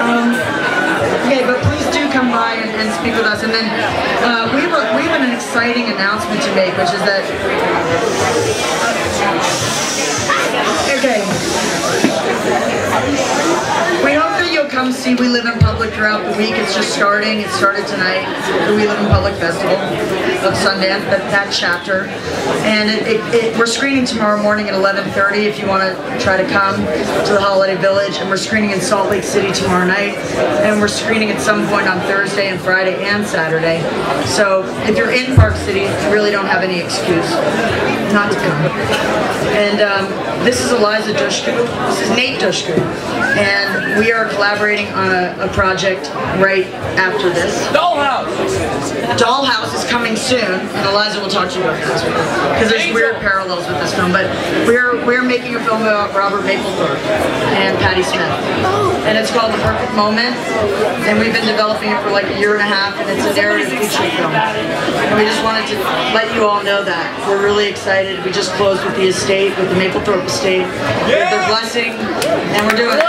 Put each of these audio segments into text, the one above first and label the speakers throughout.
Speaker 1: Okay, but please do come by and speak with us. And then we have an exciting announcement to make, which is that... Okay. We hope that you'll come see We Live in Public throughout the week. It's just starting. It started tonight, the We Live in Public Festival of Sundance, that chapter. And we're screening tomorrow morning at 11:30 if you want to try to come to the Holiday Village. And we're screening in Salt Lake City tomorrow night. And we're screening at some point on Thursday and Friday and Saturday. So if you're in Park City, you really don't have any excuse not to come. And this is Eliza Dushku. This is Nate Dushku. And we are collaborating on a project right after this.
Speaker 2: Dollhouse!
Speaker 1: Dollhouse is coming soon, and Eliza will talk to you about this because there's weird parallels with this film. But we're making a film about Robert Mapplethorpe and Patti Smith, and it's called The Perfect Moment. And we've been developing it for like a year and a half, and it's a narrative feature film. And we just wanted to let you all know that we're really excited. We just closed with the estate, with the Mapplethorpe estate, with their blessing, and we're doing it.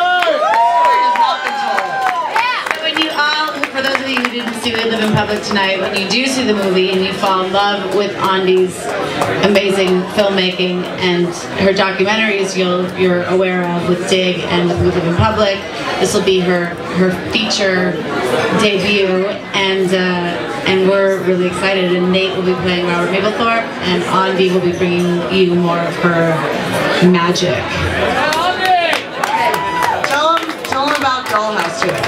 Speaker 3: For those of you who didn't see We Live in Public tonight, when you do see the movie and you fall in love with Andi's amazing filmmaking and her documentaries you're aware of with Dig and with We Live in Public, this will be her feature debut, and we're really excited. And Nate will be playing Robert Mapplethorpe, and Andi will be bringing you more of her magic.
Speaker 1: Tell them about Dollhouse too.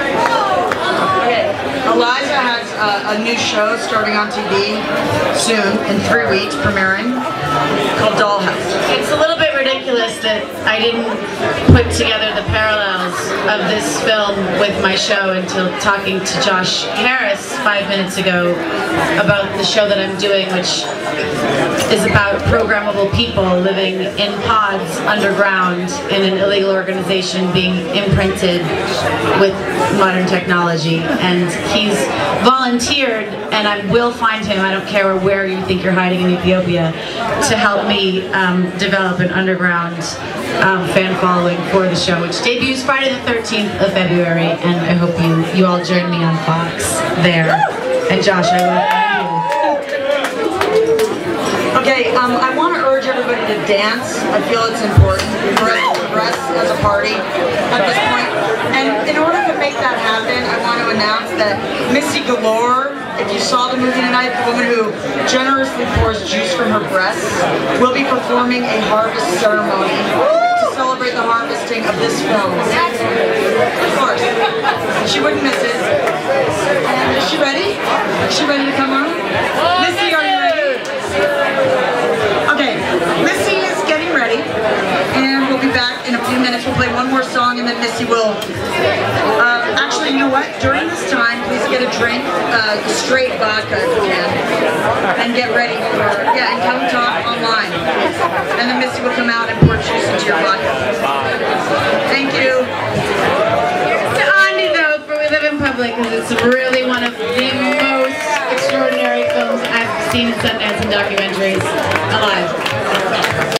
Speaker 1: Eliza has a new show starting on TV soon, in 3 weeks, premiering, called Dollhouse.
Speaker 3: It's a little bit ridiculous that I didn't put together the parallels of this film with my show until talking to Josh Harris 5 minutes ago about the show that I'm doing, which is about programmable people living in pods underground in an illegal organization being imprinted with modern technology. And he's volunteered, and I will find him, I don't care where you think you're hiding in Ethiopia, to help me develop an underground fan following for the show, which debuts Friday the 13th of February, and I hope you all join me on Fox there. And Josh, I welcome you.
Speaker 1: Okay, I want to urge everybody to dance. I feel it's important for us to progress as a party at this point. And in order to make that happen, I want to announce that Missy Galore, if you saw the movie tonight, the woman who generously pours juice from her breasts, will be performing a harvest ceremony to celebrate the harvesting of this film. Of course. She wouldn't miss it. And is she ready? Is she ready to come on? Missy, are you ready? Okay, Missy is getting ready, and we'll be back in a few minutes. We'll play one more song, and then Missy will... actually, you know what? During this time, please get a drink, straight vodka if you can, and get ready for... Yeah, and come talk online. And then Missy will come out and pour juice into your vodka. Thank you.
Speaker 3: Here's to Andi, though, for We Live in Public, because it's really one of the most extraordinary films I've seen in Sundance and documentaries.